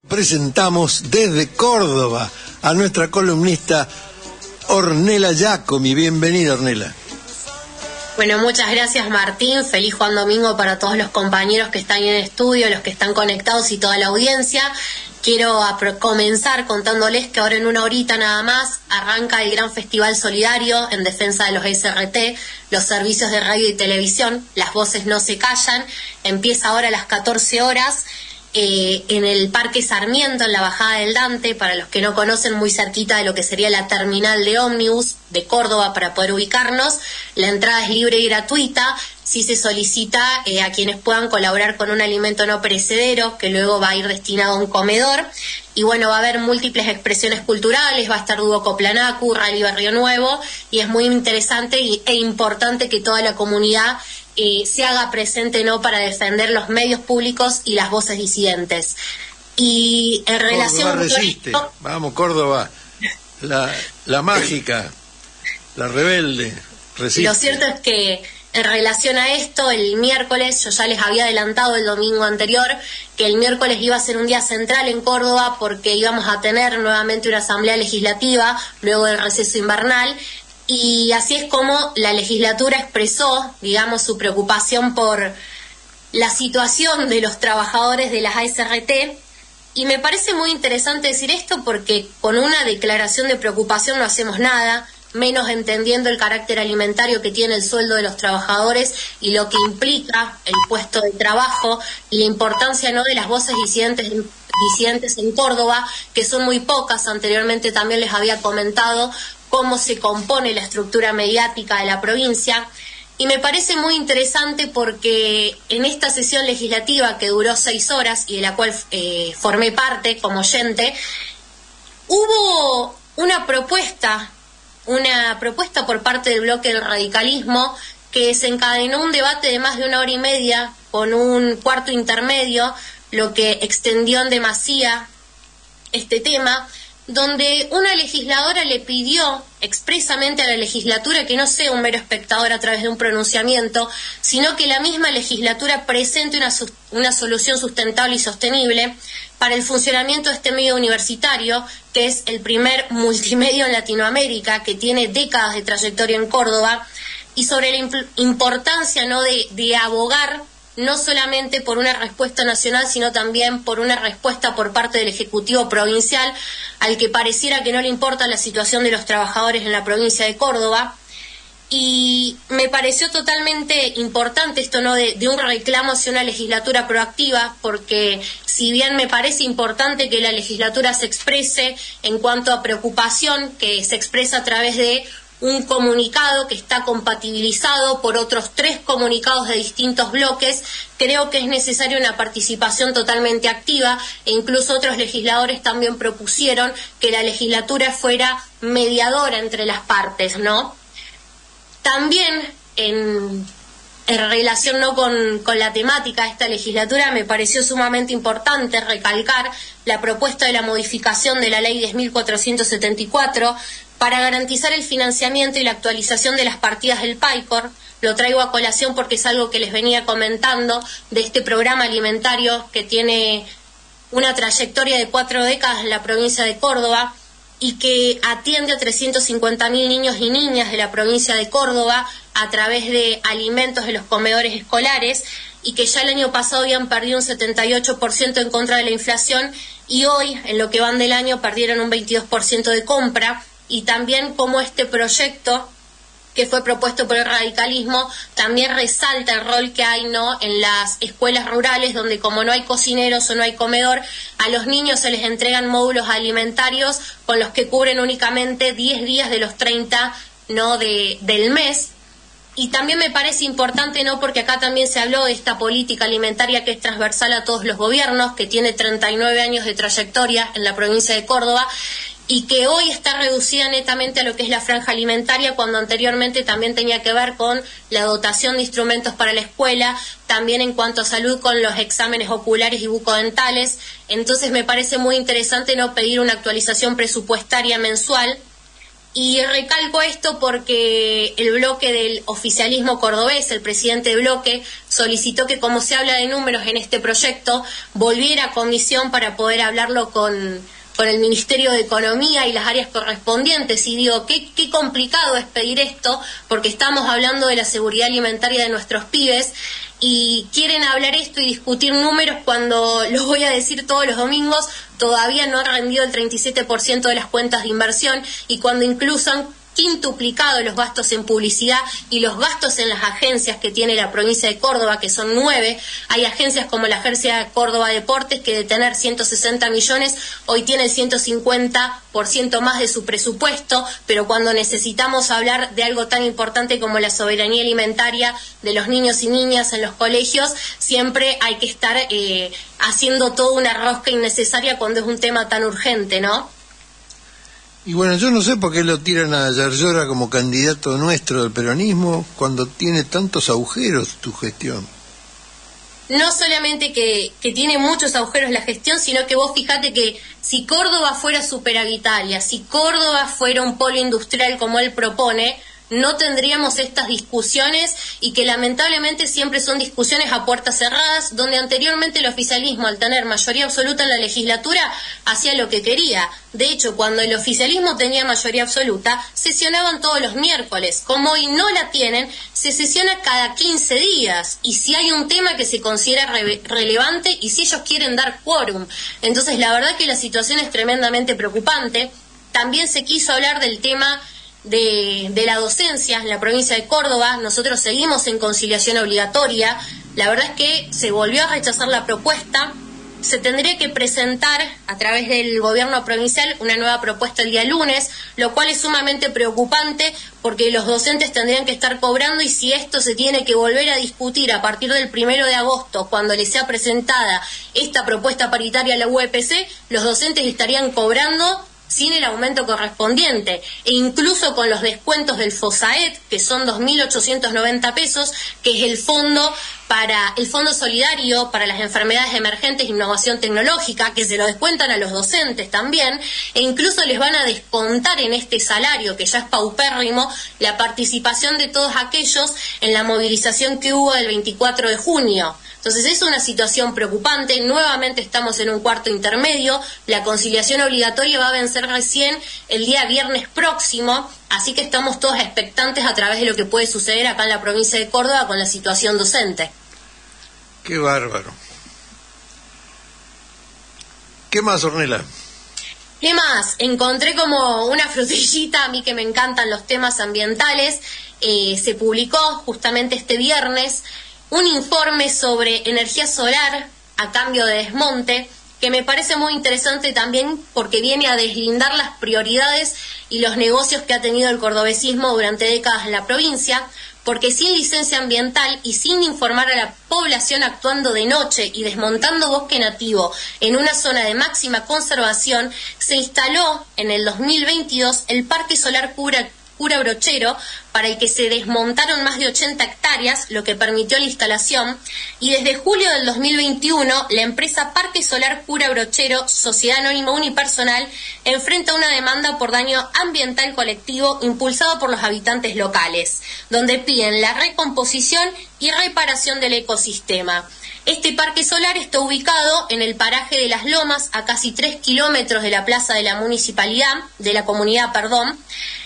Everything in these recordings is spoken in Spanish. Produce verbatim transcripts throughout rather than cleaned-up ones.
Presentamos desde Córdoba a nuestra columnista Ornella Giacomi. Bienvenida, Ornella. Bueno, muchas gracias, Martín. Feliz Juan Domingo para todos los compañeros que están en el estudio, los que están conectados y toda la audiencia. Quiero comenzar contándoles que ahora en una horita nada más arranca el gran festival solidario en defensa de los S R T, los servicios de radio y televisión. Las voces no se callan. Empieza ahora a las catorce horas. Eh, en el Parque Sarmiento, en la Bajada del Dante, para los que no conocen, muy cerquita de lo que sería la terminal de ómnibus de Córdoba, para poder ubicarnos. La entrada es libre y gratuita. Si se solicita eh, a quienes puedan colaborar con un alimento no perecedero, que luego va a ir destinado a un comedor. Y bueno, va a haber múltiples expresiones culturales, va a estar Dúo Coplanacu, Rally Barrio Nuevo, y es muy interesante y, e importante que toda la comunidad Eh, se haga presente, ¿no?, para defender los medios públicos y las voces disidentes. Y en relación Córdoba resiste. Esto, vamos, Córdoba, la, la mágica, la rebelde, resiste. Lo cierto es que en relación a esto, el miércoles, yo ya les había adelantado el domingo anterior que el miércoles iba a ser un día central en Córdoba porque íbamos a tener nuevamente una asamblea legislativa luego del receso invernal. Y así es como la legislatura expresó, digamos, su preocupación por la situación de los trabajadores de las A S R T. Y me parece muy interesante decir esto porque con una declaración de preocupación no hacemos nada, menos entendiendo el carácter alimentario que tiene el sueldo de los trabajadores y lo que implica el puesto de trabajo y la importancia, ¿no?, de las voces disidentes, disidentes en Córdoba, que son muy pocas. Anteriormente también les había comentado cómo se compone la estructura mediática de la provincia, y me parece muy interesante porque en esta sesión legislativa que duró seis horas y de la cual eh, formé parte como oyente, hubo una propuesta, una propuesta por parte del bloque del radicalismo que desencadenó un debate de más de una hora y media con un cuarto intermedio, lo que extendió en demasía este tema, donde una legisladora le pidió expresamente a la legislatura que no sea un mero espectador a través de un pronunciamiento, sino que la misma legislatura presente una, una solución sustentable y sostenible para el funcionamiento de este medio universitario, que es el primer multimedio en Latinoamérica, que tiene décadas de trayectoria en Córdoba, y sobre la imp- importancia, ¿no?, de, de abogar no solamente por una respuesta nacional, sino también por una respuesta por parte del Ejecutivo provincial, al que pareciera que no le importa la situación de los trabajadores en la provincia de Córdoba. Y me pareció totalmente importante esto, ¿no?, de, de un reclamo hacia una legislatura proactiva, porque si bien me parece importante que la legislatura se exprese en cuanto a preocupación, que se expresa a través de un comunicado que está compatibilizado por otros tres comunicados de distintos bloques, creo que es necesaria una participación totalmente activa, e incluso otros legisladores también propusieron que la legislatura fuera mediadora entre las partes, ¿no? También en, en relación, ¿no?, con, con la temática de esta legislatura, me pareció sumamente importante recalcar la propuesta de la modificación de la ley diez mil cuatrocientos setenta y cuatro para garantizar el financiamiento y la actualización de las partidas del PAICOR. Lo traigo a colación porque es algo que les venía comentando de este programa alimentario que tiene una trayectoria de cuatro décadas en la provincia de Córdoba y que atiende a trescientos cincuenta mil niños y niñas de la provincia de Córdoba a través de alimentos de los comedores escolares, y que ya el año pasado habían perdido un setenta y ocho por ciento en contra de la inflación, y hoy, en lo que van del año, perdieron un veintidós por ciento de compra. Y también como este proyecto que fue propuesto por el radicalismo también resalta el rol que hay, ¿no?, en las escuelas rurales, donde como no hay cocineros o no hay comedor, a los niños se les entregan módulos alimentarios con los que cubren únicamente diez días de los treinta, ¿no?, de, del mes. Y también me parece importante, ¿no?, porque acá también se habló de esta política alimentaria que es transversal a todos los gobiernos, que tiene treinta y nueve años de trayectoria en la provincia de Córdoba, y que hoy está reducida netamente a lo que es la franja alimentaria, cuando anteriormente también tenía que ver con la dotación de instrumentos para la escuela, también en cuanto a salud con los exámenes oculares y bucodentales. Entonces me parece muy interesante, ¿no?, pedir una actualización presupuestaria mensual Y recalco esto porque el bloque del oficialismo cordobés, el presidente del bloque, solicitó que, como se habla de números en este proyecto, volviera a comisión para poder hablarlo con, con el Ministerio de Economía y las áreas correspondientes. Y digo, qué, qué complicado es pedir esto, porque estamos hablando de la seguridad alimentaria de nuestros pibes, y quieren hablar esto y discutir números cuando, los voy a decir todos los domingos, todavía no ha rendido el treinta y siete por ciento de las cuentas de inversión, y cuando incluso han quintuplicado los gastos en publicidad y los gastos en las agencias que tiene la provincia de Córdoba, que son nueve. Hay agencias como la Agencia Córdoba Deportes, que de tener ciento sesenta millones, hoy tiene el ciento cincuenta por ciento más de su presupuesto, pero cuando necesitamos hablar de algo tan importante como la soberanía alimentaria de los niños y niñas en los colegios, siempre hay que estar eh, haciendo toda una rosca innecesaria cuando es un tema tan urgente, ¿no? Y bueno, yo no sé por qué lo tiran a Yarlora como candidato nuestro del peronismo cuando tiene tantos agujeros tu gestión. No solamente que, que tiene muchos agujeros la gestión, sino que vos fijate que si Córdoba fuera superavitaria, si Córdoba fuera un polo industrial como él propone, no tendríamos estas discusiones, y que lamentablemente siempre son discusiones a puertas cerradas, donde anteriormente el oficialismo, al tener mayoría absoluta en la legislatura, hacía lo que quería. De hecho, cuando el oficialismo tenía mayoría absoluta, sesionaban todos los miércoles. Como hoy no la tienen, se sesiona cada quince días, y si hay un tema que se considera re- relevante y si ellos quieren dar quórum. Entonces, la verdad que la situación es tremendamente preocupante. También se quiso hablar del tema De, de la docencia en la provincia de Córdoba. Nosotros seguimos en conciliación obligatoria. La verdad es que se volvió a rechazar la propuesta. Se tendría que presentar a través del gobierno provincial una nueva propuesta el día lunes, lo cual es sumamente preocupante porque los docentes tendrían que estar cobrando, y si esto se tiene que volver a discutir a partir del primero de agosto, cuando les sea presentada esta propuesta paritaria a la U E P C, los docentes estarían cobrando sin el aumento correspondiente, e incluso con los descuentos del FOSAED, que son dos mil ochocientos noventa pesos, que es el fondo para el Fondo Solidario para las Enfermedades Emergentes e Innovación Tecnológica, que se lo descuentan a los docentes también, e incluso les van a descontar en este salario, que ya es paupérrimo, la participación de todos aquellos en la movilización que hubo el veinticuatro de junio. Entonces es una situación preocupante. Nuevamente estamos en un cuarto intermedio. La conciliación obligatoria va a vencer recién el día viernes próximo, así que estamos todos expectantes a través de lo que puede suceder acá en la provincia de Córdoba con la situación docente. Qué bárbaro. ¿Qué más, Ornella? ¿Qué más? Encontré como una frutillita, a mí que me encantan los temas ambientales. Eh, se publicó justamente este viernes un informe sobre energía solar a cambio de desmonte, que me parece muy interesante también porque viene a deslindar las prioridades y los negocios que ha tenido el cordobesismo durante décadas en la provincia, porque sin licencia ambiental y sin informar a la población, actuando de noche y desmontando bosque nativo en una zona de máxima conservación, se instaló en el dos mil veintidós el Parque Solar Cura Cura Brochero, para el que se desmontaron más de ochenta hectáreas, lo que permitió la instalación, y desde julio del dos mil veintiuno la empresa Parque Solar Cura Brochero, Sociedad Anónima Unipersonal, enfrenta una demanda por daño ambiental colectivo impulsado por los habitantes locales, donde piden la recomposición y reparación del ecosistema. Este parque solar está ubicado en el paraje de Las Lomas, a casi tres kilómetros de la plaza de la municipalidad, de la comunidad, perdón,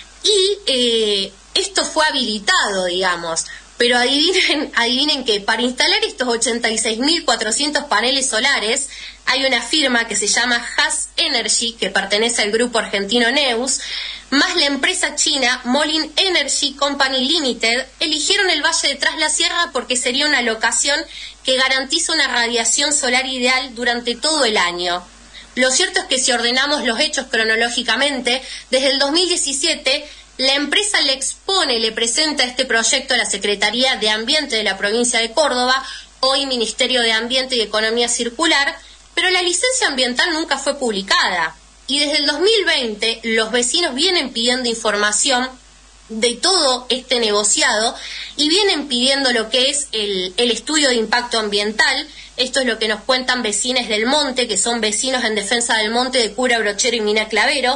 y eh, esto fue habilitado, digamos, pero adivinen, adivinen que para instalar estos ochenta y seis mil cuatrocientos paneles solares hay una firma que se llama Has Energy, que pertenece al grupo argentino Neus, más la empresa china Molin Energy Company Limited, eligieron el Valle de Tras la Sierra porque sería una locación que garantiza una radiación solar ideal durante todo el año. Lo cierto es que si ordenamos los hechos cronológicamente, desde el dos mil diecisiete la empresa le expone, le presenta este proyecto a la Secretaría de Ambiente de la provincia de Córdoba, hoy Ministerio de Ambiente y Economía Circular, pero la licencia ambiental nunca fue publicada. Y desde el dos mil veinte los vecinos vienen pidiendo información de todo este negociado y vienen pidiendo lo que es el, el estudio de impacto ambiental. Esto es lo que nos cuentan vecinos del monte, que son vecinos en defensa del monte de Cura Brochero y Mina Clavero,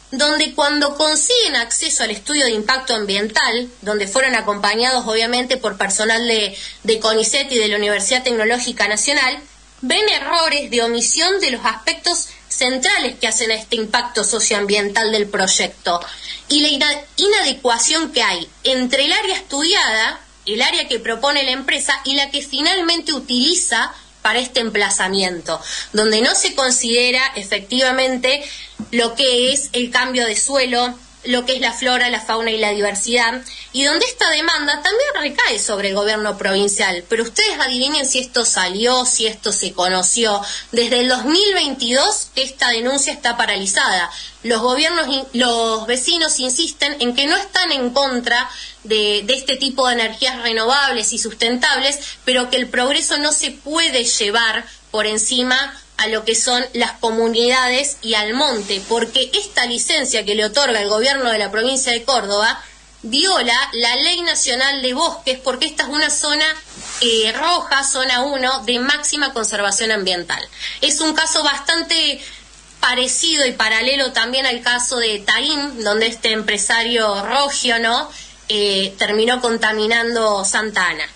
donde cuando consiguen acceso al estudio de impacto ambiental, donde fueron acompañados obviamente por personal de, de CONICET y de la Universidad Tecnológica Nacional, ven errores de omisión de los aspectos centrales que hacen a este impacto socioambiental del proyecto y la ina- inadecuación que hay entre el área estudiada, el área que propone la empresa y la que finalmente utiliza para este emplazamiento, donde no se considera efectivamente lo que es el cambio de suelo, lo que es la flora, la fauna y la diversidad, y donde esta demanda también recae sobre el gobierno provincial. Pero ustedes adivinen si esto salió, si esto se conoció. Desde el dos mil veintidós esta denuncia está paralizada. Los gobiernos, los vecinos insisten en que no están en contra de, de este tipo de energías renovables y sustentables, pero que el progreso no se puede llevar por encima a lo que son las comunidades y al monte, porque esta licencia que le otorga el gobierno de la provincia de Córdoba viola la Ley Nacional de Bosques, porque esta es una zona eh, roja, zona uno, de máxima conservación ambiental. Es un caso bastante parecido y paralelo también al caso de Taín, donde este empresario Rogio, ¿no?, eh, terminó contaminando Santa Ana.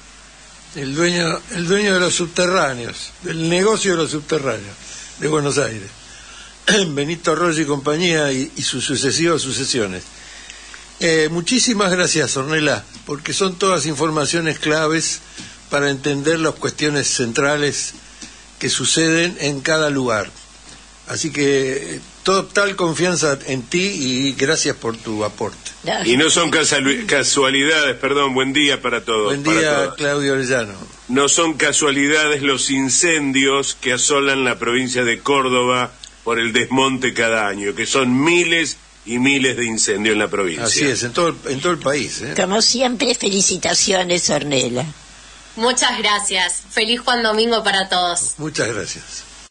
El dueño, el dueño de los subterráneos, del negocio de los subterráneos de Buenos Aires, Benito Rogio y compañía y, y sus sucesivas sucesiones. Eh, muchísimas gracias, Ornella, porque son todas informaciones claves para entender las cuestiones centrales que suceden en cada lugar. Así que total confianza en ti y gracias por tu aporte. Y no son casualidades, perdón, buen día para todos. Buen día, Claudio Orellano. No son casualidades los incendios que asolan la provincia de Córdoba por el desmonte cada año, que son miles y miles de incendios en la provincia. Así es, en todo el, en todo el país. ¿eh? Como siempre, felicitaciones, Ornella. Muchas gracias. Feliz Juan Domingo para todos. Muchas gracias.